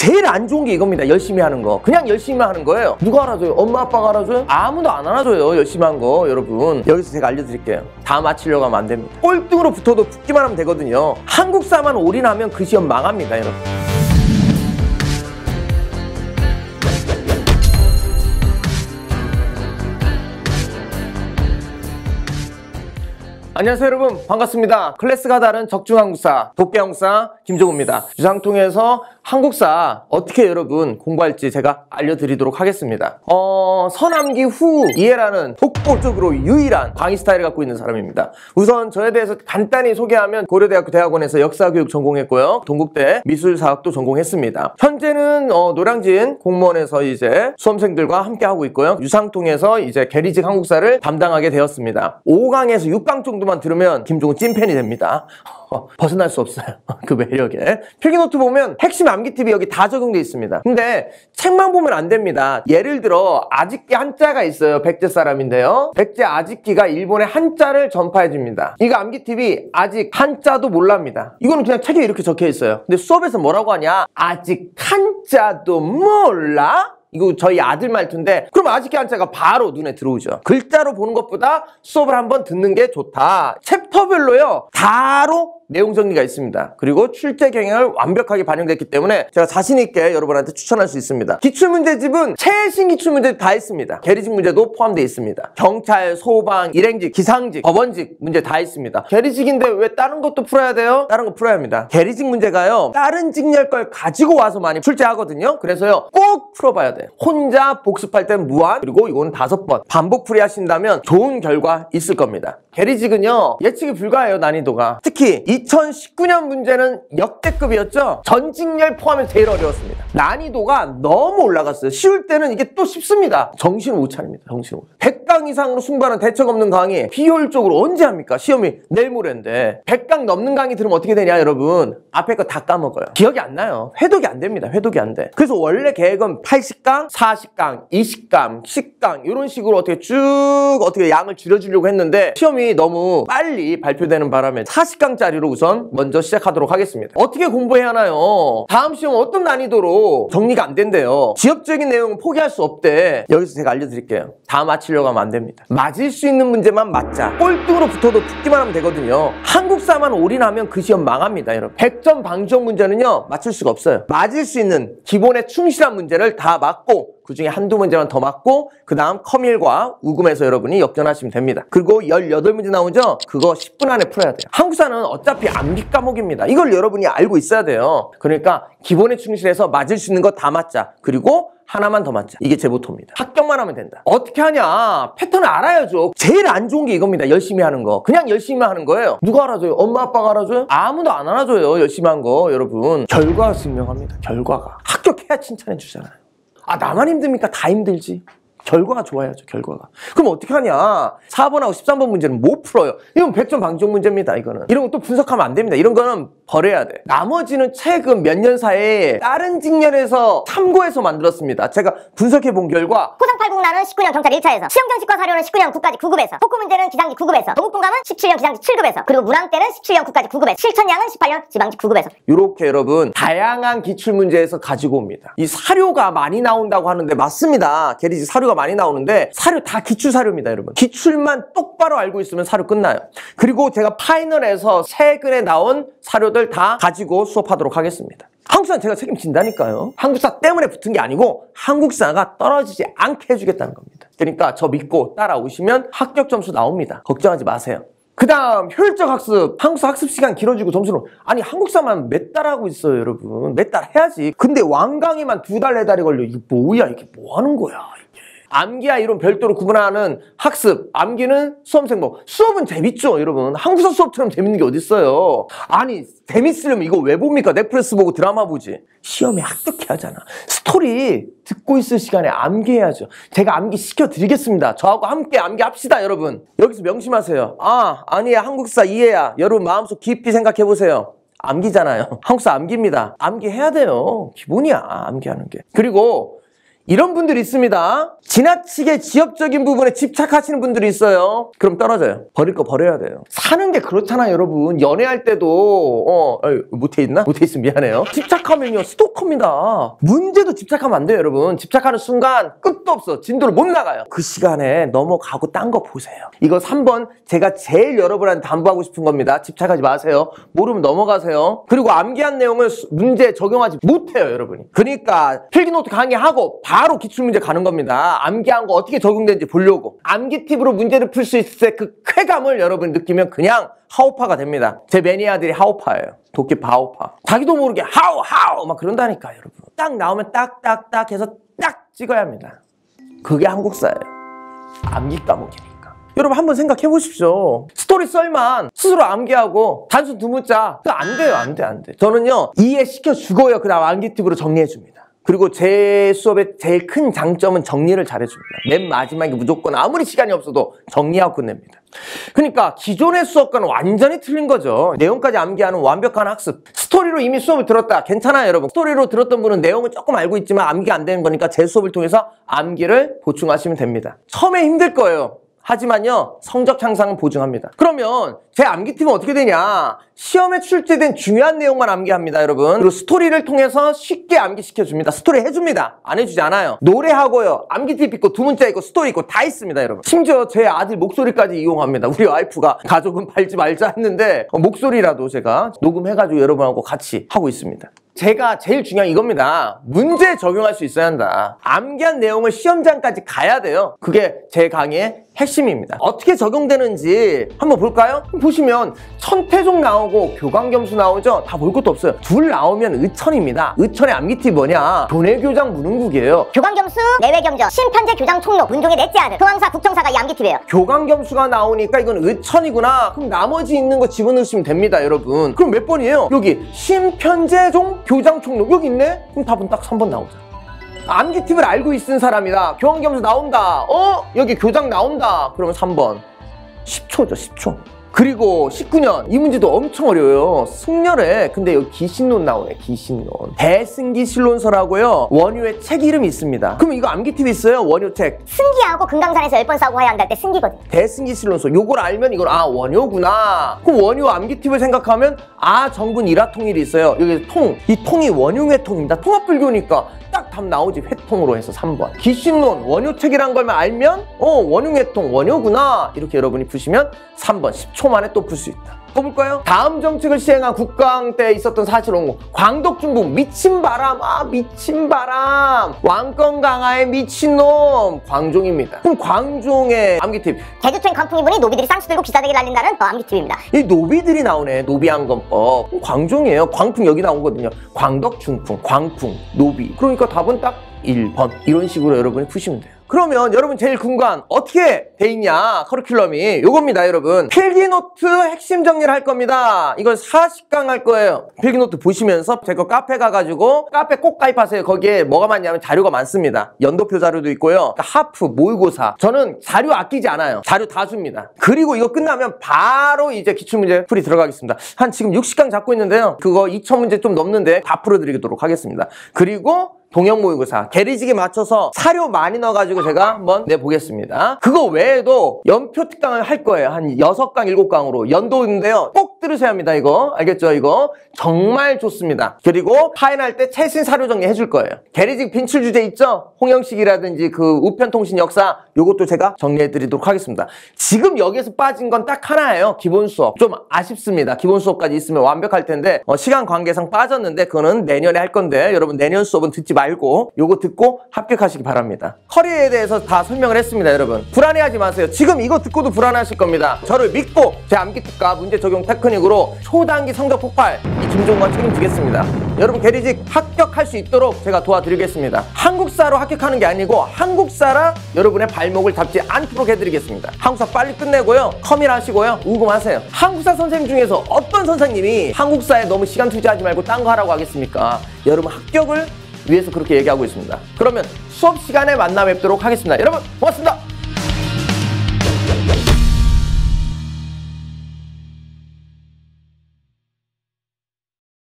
제일 안 좋은 게 이겁니다. 열심히 하는 거. 그냥 열심히 하는 거예요. 누가 알아줘요? 엄마 아빠가 알아줘요? 아무도 안 알아줘요. 열심히 한 거. 여러분 여기서 제가 알려드릴게요. 다 맞히려고 하면 안 됩니다. 꼴등으로 붙어도 붙기만 하면 되거든요. 한국사만 올인하면 그 시험 망합니다, 여러분. 안녕하세요 여러분, 반갑습니다. 클래스가 다른 적중한국사 독해한국사 김종우입니다. 유상통해서 한국사 어떻게 여러분 공부할지 제가 알려드리도록 하겠습니다. 서남기 후 이해라는 독보적으로 유일한 강의 스타일을 갖고 있는 사람입니다. 우선 저에 대해서 간단히 소개하면 고려대학교 대학원에서 역사교육 전공했고요, 동국대 미술사학도 전공했습니다. 현재는 노량진 공무원에서 이제 수험생들과 함께 하고 있고요, 유상통해서 이제 계리직 한국사를 담당하게 되었습니다. 5강에서 6강 정도만 들으면 김종우 찐팬이 됩니다. 벗어날 수 없어요. 그 매력에. 필기노트 보면 핵심 암기팁이 여기 다 적용되어 있습니다. 근데 책만 보면 안 됩니다. 예를 들어 아직기 한자가 있어요. 백제 사람인데요. 백제 아직기가 일본의 한자를 전파해 줍니다. 이거 암기팁이 아직 한자도 몰랍니다. 이거는 그냥 책에 이렇게 적혀 있어요. 근데 수업에서 뭐라고 하냐? 아직 한자도 몰라? 이거 저희 아들 말투인데, 그럼 아직기 한자가 바로 눈에 들어오죠. 글자로 보는 것보다 수업을 한번 듣는 게 좋다. 챕터별로요 바로 내용 정리가 있습니다. 그리고 출제 경향을 완벽하게 반영됐기 때문에 제가 자신있게 여러분한테 추천할 수 있습니다. 기출문제집은 최신 기출문제집 다 있습니다. 계리직 문제도 포함되어 있습니다. 경찰, 소방, 일행직, 기상직, 법원직 문제 다 있습니다. 계리직인데 왜 다른 것도 풀어야 돼요? 다른 거 풀어야 합니다. 계리직 문제가요 다른 직렬 걸 가지고 와서 많이 출제하거든요. 그래서요 꼭 풀어봐야 돼요. 혼자 복습할 땐 무한, 그리고 이거는 5번 반복풀이 하신다면 좋은 결과 있을 겁니다. 계리직은요 예측이 불가해요. 난이도가 특히 2019년 문제는 역대급이었죠. 전직렬 포함해서 제일 어려웠습니다. 난이도가 너무 올라갔어요. 쉬울 때는 이게 또 쉽습니다. 정신을 못 차립니다. 정신을 못 차립니다. 100강 이상으로 승부하는 대책 없는 강의 비효율적으로 언제 합니까? 시험이 내일 모레인데 100강 넘는 강의 들으면 어떻게 되냐 여러분? 앞에 거 다 까먹어요. 기억이 안 나요. 회독이 안 됩니다. 회독이 안 돼. 그래서 원래 계획은 80강, 40강, 20강, 10강 이런 식으로 어떻게 쭉 어떻게 양을 줄여주려고 했는데 시험이 너무 빨리 발표되는 바람에 40강짜리로 우선 먼저 시작하도록 하겠습니다. 어떻게 공부해야 하나요? 다음 시험 어떤 난이도로 정리가 안 된대요. 지엽적인 내용은 포기할 수 없대. 여기서 제가 알려드릴게요. 다 맞히려고 하면 안 됩니다. 맞을 수 있는 문제만 맞자. 꼴등으로 붙어도 붙기만 하면 되거든요. 한국사만 올인하면 그 시험 망합니다, 여러분. 100점 방정 문제는요 맞출 수가 없어요. 맞을 수 있는 기본에 충실한 문제를 다 맞고 그 중에 한두 문제만 더 맞고 그 다음 커밀과 우금에서 여러분이 역전하시면 됩니다. 그리고 18문제 나오죠? 그거 10분 안에 풀어야 돼요. 한국사는 어차피 암기 과목입니다. 이걸 여러분이 알고 있어야 돼요. 그러니까 기본에 충실해서 맞을 수 있는 거 다 맞자. 그리고 하나만 더 맞자. 이게 제 모토입니다. 합격만 하면 된다. 어떻게 하냐? 패턴을 알아야죠. 제일 안 좋은 게 이겁니다. 열심히 하는 거. 그냥 열심히 하는 거예요. 누가 알아줘요? 엄마 아빠가 알아줘요? 아무도 안 알아줘요. 열심히 한 거 여러분. 결과가 증명합니다. 결과가. 합격해야 칭찬해 주잖아요. 아 나만 힘듭니까? 다 힘들지. 결과가 좋아야죠. 결과가. 그럼 어떻게 하냐? 4번하고 13번 문제는 못 풀어요. 이건 100점 방정 문제입니다. 이거는. 이런 거 또 분석하면 안 됩니다. 이런 거는 버려야 돼. 나머지는 최근 몇 년 사이에 다른 직렬에서 참고해서 만들었습니다. 제가 분석해 본 결과 호상팔국란은 19년 경찰 1차에서, 시험경식과 사료는 19년 국가직 9급에서, 복구문제는 기상직 9급에서, 동국동감은 17년 기상직 7급에서, 그리고 문항때는 17년 국가직 9급에서, 실천량은 18년 지방직 9급에서. 이렇게 여러분 다양한 기출문제에서 가지고 옵니다. 이 사료가 많이 나온다고 하는데 맞습니다. 계리직 사료가 많이 나오는데 사료 다 기출사료입니다, 여러분. 기출만 똑바로 알고 있으면 사료 끝나요. 그리고 제가 파이널에서 최근에 나온 사료들 다 가지고 수업하도록 하겠습니다. 한국사는 제가 책임진다니까요. 한국사 때문에 붙은 게 아니고 한국사가 떨어지지 않게 해주겠다는 겁니다. 그러니까 저 믿고 따라오시면 합격 점수 나옵니다. 걱정하지 마세요. 그 다음 효율적 학습. 한국사 학습 시간 길어지고 점수는 아니 한국사만 몇 달 하고 있어요, 여러분. 몇 달 해야지. 근데 왕강의만 2달 4달이 걸려. 이게 뭐야, 이게 뭐 하는 거야 이게. 암기와 이론 별도로 구분하는 학습. 암기는 수험생 뭐 수업은 재밌죠, 여러분. 한국사 수업처럼 재밌는 게 어딨어요. 아니 재밌으려면 이거 왜 봅니까? 넷플릭스 보고 드라마 보지. 시험에 합격해야 하잖아. 스토리 듣고 있을 시간에 암기해야죠. 제가 암기 시켜드리겠습니다. 저하고 함께 암기합시다, 여러분. 여기서 명심하세요. 아니야 한국사 이해야. 여러분 마음속 깊이 생각해보세요. 암기잖아요. 한국사 암기입니다. 암기해야 돼요. 기본이야, 암기하는 게. 그리고 이런 분들이 있습니다. 지나치게 지엽적인 부분에 집착하시는 분들이 있어요. 그럼 떨어져요. 버릴 거 버려야 돼요. 사는 게 그렇잖아요, 여러분. 연애할 때도 못해있나? 못해있으면 미안해요. 집착하면요 스토커입니다. 문제도 집착하면 안 돼요, 여러분. 집착하는 순간 끝도 없어. 진도를 못 나가요. 그 시간에 넘어가고 딴 거 보세요. 이거 3번 제가 제일 여러분한테 당부하고 싶은 겁니다. 집착하지 마세요. 모르면 넘어가세요. 그리고 암기한 내용을 문제에 적용하지 못해요, 여러분이. 그러니까 필기노트 강의하고 바로 기출문제 가는 겁니다. 암기한 거 어떻게 적용되는지 보려고. 암기 팁으로 문제를 풀 수 있을 때 그 쾌감을 여러분이 느끼면 그냥 하오파가 됩니다. 제 매니아들이 하오파예요. 도끼 바오파. 자기도 모르게 하오 막 그런다니까, 여러분. 딱 나오면 딱딱딱 해서 딱 찍어야 합니다. 그게 한국사예요. 암기 과목이니까. 여러분 한번 생각해 보십시오. 스토리 썰만 스스로 암기하고 단순 두 문자. 그거 안 돼요. 안 돼. 저는요 이해시켜 주고요. 그 다음 암기 팁으로 정리해 줍니다. 그리고 제 수업의 제일 큰 장점은 정리를 잘해줍니다. 맨 마지막에 무조건 아무리 시간이 없어도 정리하고 끝냅니다. 그러니까 기존의 수업과는 완전히 틀린 거죠. 내용까지 암기하는 완벽한 학습. 스토리로 이미 수업을 들었다. 괜찮아요, 여러분. 스토리로 들었던 분은 내용을 조금 알고 있지만 암기가 안 되는 거니까 제 수업을 통해서 암기를 보충하시면 됩니다. 처음에 힘들 거예요. 하지만요 성적 향상은 보증합니다. 그러면 제 암기 팁은 어떻게 되냐? 시험에 출제된 중요한 내용만 암기합니다, 여러분. 그리고 스토리를 통해서 쉽게 암기시켜줍니다. 스토리 해줍니다. 안 해주지 않아요. 노래하고요 암기 팁 있고 두 문자 있고 스토리 있고 다 있습니다, 여러분. 심지어 제 아들 목소리까지 이용합니다. 우리 와이프가 가족은 밟지 말자 했는데 목소리라도 제가 녹음해가지고 여러분하고 같이 하고 있습니다. 제가 제일 중요한 이겁니다. 문제에 적용할 수 있어야 한다. 암기한 내용을 시험장까지 가야 돼요. 그게 제 강의의 핵심입니다. 어떻게 적용되는지 한번 볼까요? 보시면 천태종 나오고 교광겸수 나오죠? 다 볼 것도 없어요. 둘 나오면 의천입니다. 의천의 암기 팁 뭐냐? 교내교장 문흥국이에요. 교광겸수, 내외겸전, 심편제 교장 총록, 문종의 넷째 아들, 교황사 국정사가 이 암기 팁이에요. 교광겸수가 나오니까 이건 의천이구나. 그럼 나머지 있는 거 집어넣으시면 됩니다, 여러분. 그럼 몇 번이에요? 여기 심편제종 교장 총록 여기 있네? 그럼 답은 딱 3번 나오죠. 암기 팁을 알고 있는 사람이다. 교환겸수 나온다. 여기 교장 나온다. 그러면 3번. 10초죠, 10초. 그리고 19년 이 문제도 엄청 어려워요. 승렬에 근데 여기 기신론 나오네. 기신론. 대승기실론서라고요. 원효의 책 이름이 있습니다. 그럼 이거 암기 팁이 있어요. 원효 책. 승기하고 금강산에서 10번 싸우고 화해한다 할 때 승기거든. 대승기실론서. 요걸 알면 이걸 원효구나. 그럼 원효 암기 팁을 생각하면 정군 일화통일이 있어요. 여기 통. 이 통이 원흉의 통입니다. 통합불교니까 딱 답 나오지. 회통으로 해서 3번. 기신론, 원효책이란 걸만 알면 원흉의 통, 원효구나. 이렇게 여러분이 푸시면 3번. 10초 만에 또 풀 수 있다. 뽑을까요? 다음 정책을 시행한 국강 때 있었던 사실 원고. 광덕중국 미친 바람. 미친 바람. 왕권 강화의 미친놈. 광종입니다. 그럼 광종의 암기 팁. 대주투행 광풍이 보니 노비들이 쌍수 들고 기사대기 날린다는 암기 팁입니다. 이 노비들이 나오네. 노비안건법. 광종이에요. 광풍 여기 나오거든요. 광덕중풍, 광풍, 노비. 그러니까 답은 딱 1번. 이런 식으로 여러분이 푸시면 돼요. 그러면 여러분 제일 궁금한 어떻게 돼 있냐 커리큘럼이 요겁니다, 여러분. 필기노트 핵심 정리를 할 겁니다. 이걸 40강 할 거예요. 필기노트 보시면서 제 거 카페 가가지고 카페 꼭 가입하세요. 거기에 뭐가 많냐면 자료가 많습니다. 연도표 자료도 있고요. 하프, 모의고사. 저는 자료 아끼지 않아요. 자료 다 줍니다. 그리고 이거 끝나면 바로 이제 기출문제 풀이 들어가겠습니다. 한 지금 60강 잡고 있는데요. 그거 2000문제 좀 넘는데 다 풀어드리도록 하겠습니다. 그리고 동형 모의고사 계리직에 맞춰서 사료 많이 넣어가지고 제가 한번 내보겠습니다. 그거 외에도 연표 특강을 할 거예요. 한 6강, 7강으로 연도인데요. 꼭 들으셔야 합니다. 이거 알겠죠? 이거 정말 좋습니다. 그리고 파인할 때 최신 사료 정리 해줄 거예요. 계리직 빈출 주제 있죠? 홍영식이라든지 그 우편통신 역사 요것도 제가 정리해드리도록 하겠습니다. 지금 여기에서 빠진 건 딱 하나예요. 기본 수업. 좀 아쉽습니다. 기본 수업까지 있으면 완벽할 텐데 시간 관계상 빠졌는데 그거는 내년에 할 건데 여러분 내년 수업은 듣지 말고 요거 듣고 합격하시기 바랍니다. 커리어에 대해서 다 설명을 했습니다, 여러분. 불안해하지 마세요. 지금 이거 듣고도 불안하실 겁니다. 저를 믿고 제 암기 특과 문제 적용 테크닉으로 초단기 성적 폭발 이 김종과 책임지겠습니다. 여러분 계리직 합격할 수 있도록 제가 도와드리겠습니다. 한국사로 합격하는 게 아니고 한국사라 여러분의 발목을 잡지 않도록 해드리겠습니다. 한국사 빨리 끝내고요. 컴일 하시고요. 우금하세요. 한국사 선생님 중에서 어떤 선생님이 한국사에 너무 시간 투자하지 말고 딴 거 하라고 하겠습니까? 여러분 합격을 위해서 그렇게 얘기하고 있습니다. 그러면 수업 시간에 만나 뵙도록 하겠습니다. 여러분 고맙습니다.